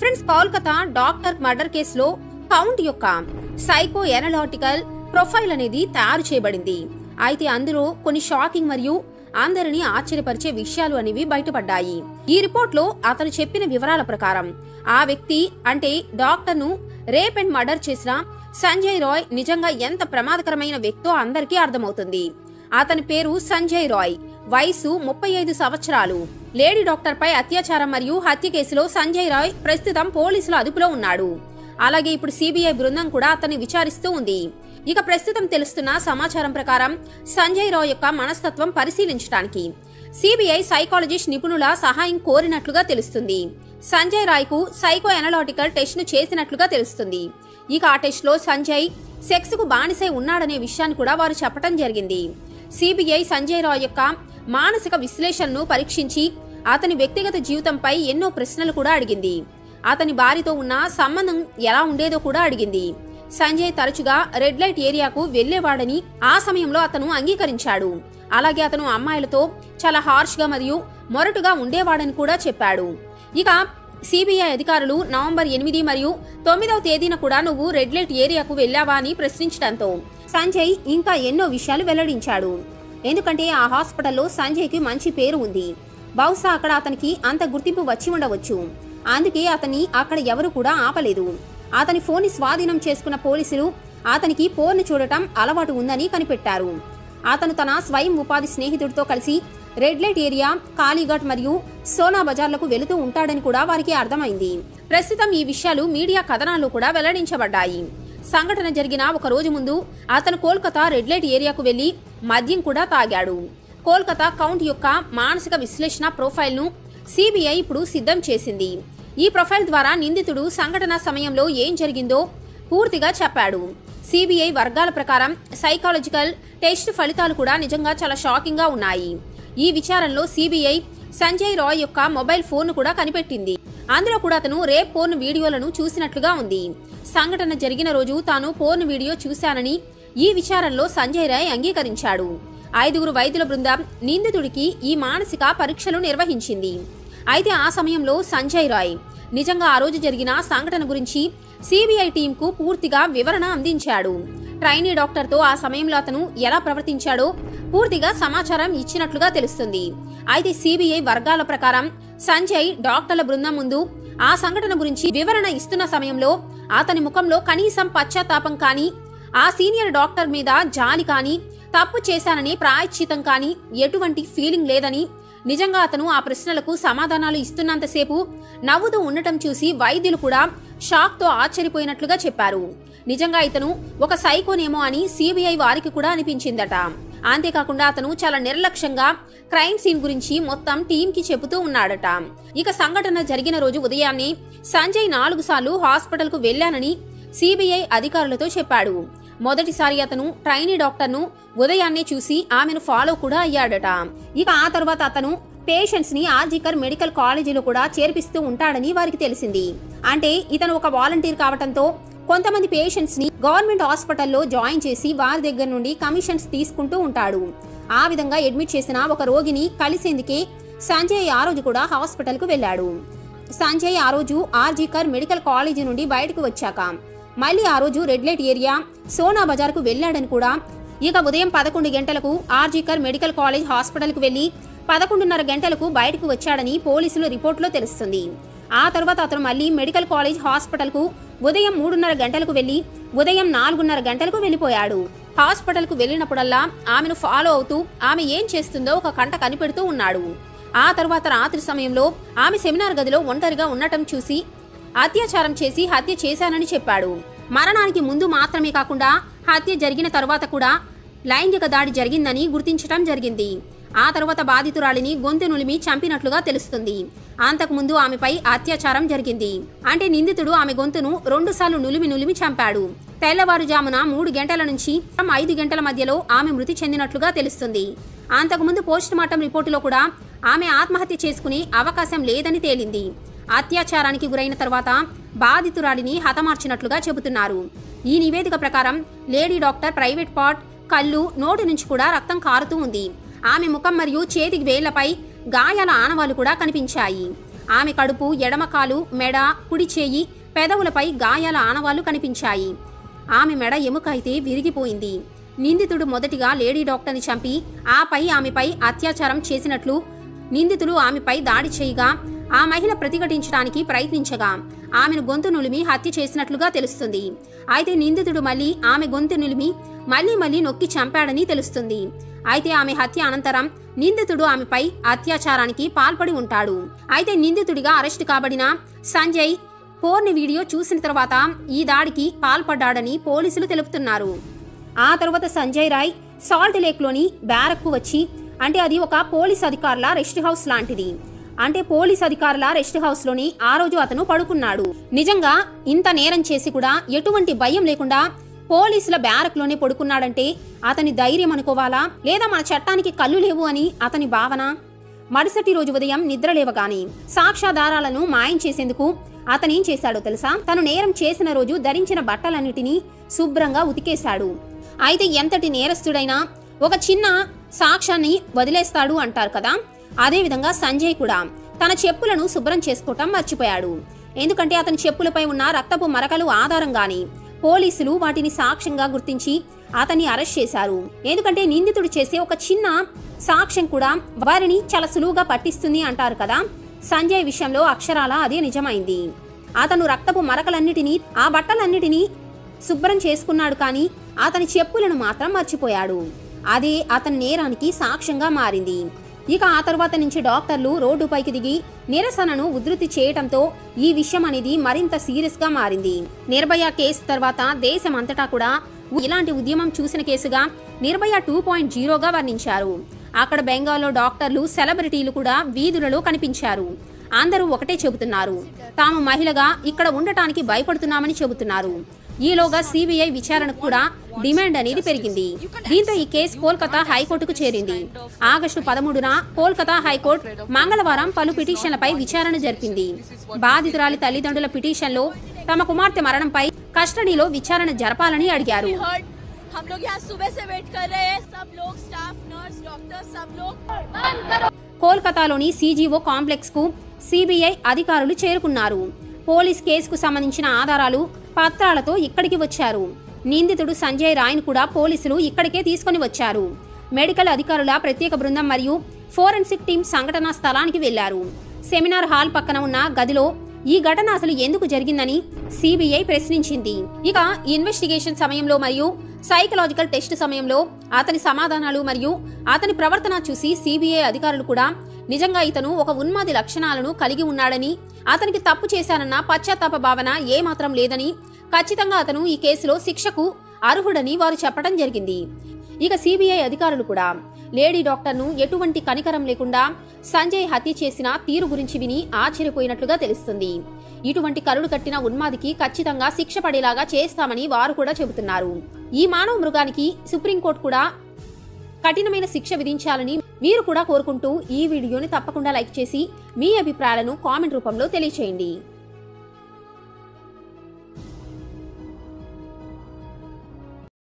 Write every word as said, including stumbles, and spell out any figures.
Friends, Kolkata doctor murder కేసులో count యొక్క psycho analytical profile అనేది తయారు చేయబడింది. అయితే అందులో కొన్ని షాకింగ్ మరియు అందరినీ ఆశ్చర్యపరిచే విషయాలు అనేవి బయటపడ్డాయి. ఈ రిపోర్ట్ లో అతను చెప్పిన వివరాల ప్రకారం ఆ వ్యక్తి అంటే డాక్టర్ ను రేప్ అండ్ మర్డర్ చేసిన సంజయ్ రాయ్ నిజంగా ఎంత ప్రమాదకరమైన వ్యక్తో అందరికీ అర్థమవుతుంది. అతని పేరు సంజయ్ రాయ్, వయసు ముప్పై ఐదు సంవత్సరాలు. లేడీ డాక్టర్ పై అత్యాచారం మరియు హత్య కేసులో సంజయ్ రాయ్ ప్రస్తుతం పోలీసుల అదుపులో ఉన్నాడు. అలాగే ఇప్పుడు సిబిఐ బృందం కూడా అతన్ని విచారిస్తూ ఉంది. ఇక ప్రస్తుతం తెలుస్తున్న సమాచారం ప్రకారం సంజయ్ రాయ్ యొక్క మనస్తత్వం పరిశీలించడానికి సిబిఐ సైకాలజిస్ట్ నిపుణుల సహాయం కోరినట్లుగా తెలుస్తుంది. సంజయ్ రాయ్ కు సైకో ఎనలాటికల్ టెస్ట్ ను చేసినట్లుగా తెలుస్తుంది. ఇక ఆ టెస్ట్ లో సంజయ్ సెక్స్ కు బానిసై ఉన్నాడనే విషయాన్ని కూడా వారు చెప్పడం జరిగింది. సిబిఐ సంజయ్ రాయ్ యొక్క మానసిక విశ్లేషణను పరీక్షించి అతని వ్యక్తిగత జీవితంపై ఎన్నో ప్రశ్నలు కూడా అడిగింది. అతని భార్యతో ఉన్న సంబంధం ఎలా ఉండేదో కూడా అడిగింది. సంజయ్ తరచుగా రెడ్ లైట్ ఏరియాకు వెళ్లేవాడని ఆ సమయంలో అతను అంగీకరించాడు. అలాగే అతను అమ్మాయిలతో చాలా హార్ష్ గా మరియు మొరటుగా ఉండేవాడని కూడా చెప్పాడు. ఇక సిబిఐ అధికారులు నవంబర్ ఎనిమిది మరియు తొమ్మిదవ తేదీన కూడా నువ్వు రెడ్ లైట్ ఏరియాకు వెళ్లావా అని ప్రశ్నించడంతో సంజయ్ ఇంకా ఎన్నో విషయాలు వెల్లడించాడు. ఎందుకంటే ఆ హాస్పిటల్లో సంజయ్ కి మంచి పేరు ఉంది. బహుశా అక్కడ అతనికి అంత గుర్తింపు వచ్చి ఉండవచ్చు. అందుకే అతన్ని అక్కడ ఎవరు కూడా ఆపలేదు. అతని ఫోన్ ని స్వాధీనం చేసుకున్న పోలీసులు అతనికి పోర్న్ చూడటం అలవాటు ఉందని కనిపెట్టారు. అతను తన స్వయం ఉపాధి స్నేహితుడితో కలిసి రెడ్ లైట్ ఏరియా, కాళీఘాట్ మరియు సోనా బజార్లకు వెళుతూ ఉంటాడని కూడా వారికి అర్థమైంది. ప్రస్తుతం ఈ విషయాలు మీడియా కథనాల్లో కూడా వెల్లడించబడ్డాయి. సంఘటన జరిగిన ఒక రోజు ముందు అతను కోల్కతా రెడ్ లైట్ ఏరియాకు వెళ్లి మద్యం కూడా తాగాడు. కోల్కతా కౌంట్ యొక్క మానసిక విశ్లేషణ ప్రొఫైల్ ను సిబిఐ ఇప్పుడు సిద్ధం చేసింది. ఈ ప్రొఫైల్ ద్వారా నిందితుడు సంఘటన సమయంలో ఏం జరిగిందో పూర్తిగా చెప్పాడు. సిబిఐ వర్గాల ప్రకారం సైకాలజికల్ టెస్ట్ ఫలితాలు కూడా నిజంగా చాలా షాకింగ్ గా ఉన్నాయి. ఈ విచారణలో సిబిఐ సంజయ్ రాయ్ యొక్క మొబైల్ ఫోన్ ను కూడా కనిపెట్టింది. అందులో కూడా అతను రేప్ పోర్న్ వీడియోలను చూసినట్లుగా ఉంది. సంఘటన జరిగిన రోజు తాను పోర్న్ వీడియో చూశానని ఈ విచారణలో సంజయ్ రాయ్ అంగీకరించాడు. ఐదుగురు వైద్యుల బృందం నిందితుడికి ఈ మానసిక పరీక్షలు నిర్వహించింది. అయితే ఆ సమయంలో సంజయ్ రాయ్ నిజంగా ఆ రోజు జరిగిన సంఘటన గురించి సిబిఐ టీంకు పూర్తిగా వివరణ అందించాడు. ట్రైనీ డాక్టర్ తో ఆ సమయంలో అతను ఎలా ప్రవర్తించాడో పూర్తిగా సమాచారం ఇచ్చినట్లుగా తెలుస్తుంది. అయితే సిబిఐ వర్గాల ప్రకారం సంజయ్ డాక్టర్ల బృందం ముందు ఆ సంఘటన గురించి వివరణ ఇస్తున్న సమయంలో అతని ముఖంలో కనీసం పశ్చాత్తాపం కానీ, ఆ సీనియర్ డాక్టర్ మీద జాలి కానీ, తప్పు చేశానని ప్రాయశ్చితం కానీ ఎటువంటి ఫీలింగ్ లేదని, నిజంగా అతను ఆ ప్రశ్నలకు సమాధానాలు ఇస్తున్నంతసేపు నవ్వుతూ ఉండటం చూసి వైద్యులు కూడా షాక్ తో ఆశ్చర్యపోయినట్లుగా చెప్పారు. నిజంగా ఇతను ఒక సైకోనేమో అని సిబిఐ వారికి కూడా అనిపించిందట. అంతేకాకుండా అతను చాలా నిర్లక్ష్యంగా క్రైమ్ సీన్ గురించి మొత్తం టీం కి చెబుతూ ఉన్నాడట. ఇక సంఘటన జరిగిన రోజు ఉదయాన్నే సంజయ్ నాలుగు సార్లు హాస్పిటల్ కు వెళ్లానని సిబిఐ అధికారులతో చెప్పాడు. మొదటిసారి అతను ట్రైనీ డాక్టర్ ను ఉదయాన్నే చూసి ఆమెను ఫాలో కూడా అయ్యాడట. ఇక ఆ తర్వాత అతను పేషెంట్స్ ని ఆర్జికర్ మెడికల్ కాలేజీలో కూడా చేర్పిస్తూ ఉంటాడని వారికి తెలిసింది. అంటే ఇతను ఒక వాలంటీర్ కావటంతో కొంతమంది పేషెంట్స్ ని గవర్నమెంట్ హాస్పిటల్లో జాయిన్ చేసి వారి దగ్గర నుండి కమిషన్స్ తీసుకుంటూ ఉంటాడు. ఆ విధంగా అడ్మిట్ చేసిన ఒక రోగిని కలిసేందుకే సంజయ్ ఆ రోజు కూడా హాస్పిటల్ కు వెళ్లాడు. సంజయ్ ఆ రోజు ఆర్జికర్ మెడికల్ కాలేజీ నుండి బయటకు వచ్చాక మళ్లీ ఆ రోజు red light area, Sona Bazar కు వెళ్లాడని కూడా, ఇక ఉదయం పదకొండు గంటలకు ఆర్జికర్ మెడికల్ కాలేజ్ హాస్పిటల్ కు వెళ్లి పదకొండున్నర గంటలకు బయటకు వచ్చాడని పోలీసులు రిపోర్టులో తెలుస్తుంది. ఆ తర్వాత అతను మళ్లీ మెడికల్ కాలేజ్ హాస్పిటల్ కు ఉదయం మూడున్నర గంటలకు వెళ్లి ఉదయం నాలుగున్నర గంటలకు వెళ్లిపోయాడు. హాస్పిటల్ కు వెళ్లినప్పుడల్లా ఆమెను ఫాలో అవుతూ ఆమె ఏం చేస్తుందో ఒక కంట కనిపెడుతూ ఉన్నాడు. ఆ తర్వాత రాత్రి సమయంలో ఆమె సెమినార్ గదిలో ఒంటరిగా ఉండటం చూసి అత్యాచారం చేసి హత్య చేశానని చెప్పాడు. మరణానికి ముందు మాత్రమే కాకుండా హత్య జరిగిన తర్వాత కూడా లైంగిక దాడి జరిగిందని గుర్తించటం జరిగింది. ఆ తర్వాత బాధితురాలిని గొంతు నులిమి చంపినట్లుగా తెలుస్తుంది. అంతకుముందు ఆమెపై అత్యాచారం జరిగింది. అంటే నిందితుడు ఆమె గొంతును రెండు సార్లు నులిమి నులిమి చంపాడు. తెల్లవారుజామున మూడు గంటల నుంచి ఐదు గంటల మధ్యలో ఆమె మృతి చెందినట్లుగా తెలుస్తుంది. అంతకుముందు పోస్ట్ మార్టం రిపోర్టులో కూడా ఆమె ఆత్మహత్య చేసుకునే అవకాశం లేదని తేలింది. అత్యాచారానికి గురైన తర్వాత బాధితురాలిని హతమార్చినట్లుగా చెబుతున్నారు. ఈ నివేదిక ప్రకారం లేడీ డాక్టర్ ప్రైవేట్ పార్ట్, కళ్ళు, నోటి నుంచి కూడా రక్తం కారుతూ ఉంది. ఆమె ముఖం మరియు చేతి వేళ్లపై గాయాల ఆనవాళ్లు కూడా కనిపించాయి. ఆమె కడుపు, ఎడమ కాలు, మెడ, కుడి చేయి, పెదవులపై గాయాల ఆనవాళ్లు కనిపించాయి. ఆమె మెడ ఎముక అయితే విరిగిపోయింది. నిందితుడు మొదటిగా లేడీ డాక్టర్ని చంపి ఆపై ఆమెపై అత్యాచారం చేసినట్లు నిందితులు ఆమెపై దాడి చేయగా ఆ మహిళ ప్రతిఘటించడానికి ప్రయత్నించగా ఆమెను గొంతు నులిమి హత్య చేసినట్లుగా తెలుస్తుంది. అయితే నిందితుడు మళ్లీ ఆమె గొంతు నులిమి మళ్లీ మళ్లీ నొక్కి చంపాడని తెలుస్తుంది. అయితే ఆమె హత్య అనంతరం నిందితుడు ఆమెపై అత్యాచారానికి పాల్పడి ఉంటాడు. అయితే నిందితుడిగా అరెస్టు కాబడిన సంజయ్ పోర్ని వీడియో చూసిన తర్వాత ఈ దాడికి పాల్పడ్డాడని పోలీసులు తెలుపుతున్నారు. ఆ తర్వాత సంజయ్ రాయ్ సాల్ట్ లేక్లోని బ్యారక్కు వచ్చి, అంటే అది ఒక పోలీస్ అధికారుల రెస్ట్ హౌస్ లాంటిది, అంటే పోలీస్ అధికారుల రెస్ట్ హౌస్ లోని ఆ రోజు అతను పడుకున్నాడు. నిజంగా ఇంత నేరం చేసి కూడా ఎటువంటి భయం లేకుండా పోలీసుల బ్యారక్ లోనే పడుకున్నాడంటే అతని ధైర్యం అనుకోవాలా, లేదా మన చట్టానికి కళ్ళు లేవు అని అతని భావన? మరుసటి రోజు ఉదయం నిద్రలేవగానే సాక్ష్యాధారాలను మాయం చేసేందుకు అతనేం చేశాడో తెలుసా? తను నేరం చేసిన రోజు ధరించిన బట్టలన్నిటినీ శుభ్రంగా ఉతికేశాడు. అయితే ఎంతటి నేరస్తుడైనా ఒక చిన్న సాక్ష్యాన్ని వదిలేస్తాడు అంటారు కదా, అదేవిధంగా సంజయ్ కూడా తన చెప్పులను శుభ్రం చేసుకోవటం మర్చిపోయాడు. ఎందుకంటే అతని చెప్పులపై ఉన్న రక్తపు మరకలు ఆధారంగానే పోలీసులు వాటిని సాక్ష్యంగా గుర్తించి అతన్ని అరెస్ట్ చేశారు. ఎందుకంటే నిందితుడు చేసే ఒక చిన్న సాక్ష్యం కూడా వారిని చాలా సులువుగా పట్టిస్తుంది అంటారు కదా. సంజయ్ విషయంలో అక్షరాల అదే నిజమైంది. అతను రక్తపు మరకలన్నిటినీ, ఆ బట్టలన్నిటినీ శుభ్రం చేసుకున్నాడు, కానీ అతని చెప్పులను మాత్రం మర్చిపోయాడు. అదే అతని నేరానికి సాక్ష్యంగా మారింది. ఇక ఆ తర్వాత నుంచి డాక్టర్లు రోడ్డుపైకి దిగి నిరసనను ఉధృతి చేయటంతో ఈ విషయం అనేది మరింత సీరియస్ గా మారింది. నిర్భయ కేసు తర్వాత దేశమంతటా కూడా ఇలాంటి ఉద్యమం చూసిన కేసుగా నిర్భయ టూ పాయింట్ జీరోగా వర్ణించారు. అక్కడ బెంగాల్లో డాక్టర్లు, సెలబ్రిటీలు కూడా వీధులలో కనిపించారు. అందరూ ఒకటే చెబుతున్నారు, తాము మహిళగా ఇక్కడ ఉండటానికి భయపడుతున్నామని చెబుతున్నారు. ఈలోగా సిబిఐ విచారణకు కూడా డిమాండ్ అనేది పెరిగింది. దీంతో ఈ కేసు కోల్కతా హైకోర్టుకు చేరింది. ఆగస్టు పదమూడున కోల్కతా హైకోర్టు మంగళవారం పలు పిటిషన్లపై విచారణ జరిపింది. బాధితురాలి తల్లిదండ్రుల పిటిషన్లో తమ కుమార్తె మరణంపై కస్టడీలో విచారణ జరపాలని అడిగారు. కోల్కతాలోని సీజీఓ కాంప్లెక్స్ కు సిబిఐ అధికారులు చేరుకున్నారు. పోలీస్ కేసుకు సంబంధించిన ఆధారాలు, పత్రాలతో ఇక్కడికి వచ్చారు. నిందితుడు సంజయ్ రాయ్ను కూడా పోలీసులు ఇక్కడికే తీసుకుని వచ్చారు. మెడికల్ అధికారుల ప్రత్యేక బృందం మరియు ఫోరెన్సిక్ టీం సంఘటనా స్థలానికి వెళ్లారు. సెమినార్ హాల్ పక్కన ఉన్న గదిలో ఈ ఘటన అసలు ఎందుకు జరిగిందని సిబిఐ ప్రశ్నించింది. ఇక ఇన్వెస్టిగేషన్ సమయంలో మరియు సైకలాజికల్ టెస్ట్ సమయంలో అతని సమాధానాలు మరియు అతని ప్రవర్తన చూసి సిబిఐ అధికారులు కూడా నిజంగా ఇతను ఒక ఉన్మాది లక్షణాలను కలిగి ఉన్నాడని, అతనికి తప్పు చేశానన్న పశ్చాత్తాప భావన ఏమాత్రం లేదని, ఖచ్చితంగా అతను ఈ కేసులో శిక్షకు అర్హుడని వారు చెప్పడం జరిగింది. ఇక సిబిఐ అధికారులు కూడా లేడీ డాక్టర్ను ఎటువంటి కనికరం లేకుండా సంజయ్ హత్య చేసిన తీరు గురించి విని ఆశ్చర్యపోయినట్లుగా తెలుస్తుంది. ఇటువంటి కరుడు కట్టిన ఉన్మాదికి ఖచ్చితంగా శిక్ష పడేలాగా చేస్తామని వారు కూడా చెబుతున్నారు. ఈ మానవ మృగానికి సుప్రీంకోర్టు కూడా కఠినమైన శిక్ష విధించాలని మీరు కూడా కోరుకుంటూ ఈ వీడియోని తప్పకుండా లైక్ చేసి మీ అభిప్రాయాలను కామెంట్ రూపంలో తెలియచేయండి.